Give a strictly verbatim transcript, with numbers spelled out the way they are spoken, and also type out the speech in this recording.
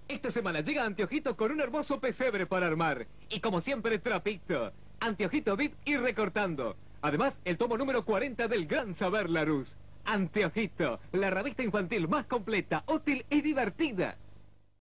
Esta semana llega Anteojito con un hermoso pesebre para armar. Y como siempre, trapito. Anteojito V I P y recortando. Además, el tomo número cuarenta del Gran Saber Larousse. Anteojito, la revista infantil más completa, útil y divertida.